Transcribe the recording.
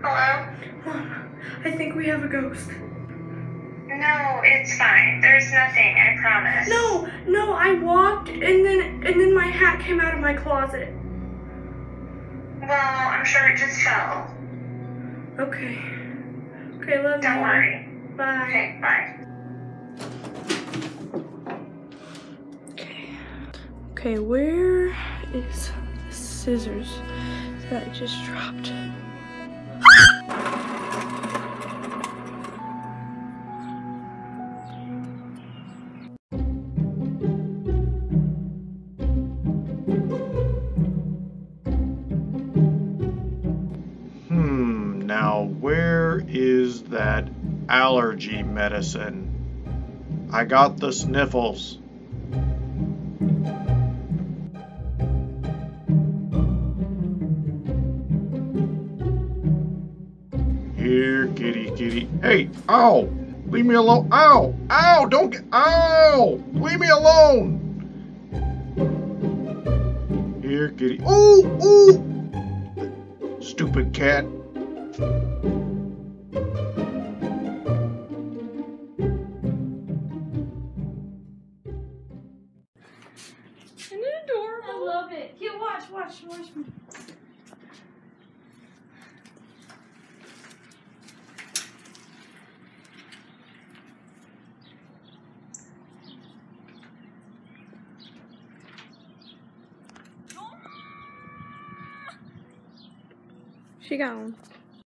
Hello? Mom, I think we have a ghost. No, it's fine. There's nothing, I promise. No, I walked and then my hat came out of my closet. Well, I'm sure it just fell. Okay. Okay, love you. Don't worry. Bye. Okay, bye. Okay, where is the scissors that I just dropped? Now where is that allergy medicine? I got the sniffles. Here, kitty, kitty. Hey, ow! Leave me alone. Ow! Ow! Don't get. Ow! Leave me alone! Here, kitty. Ooh! Ooh! Stupid cat. Isn't it adorable? I love it. Here, watch me. She gone.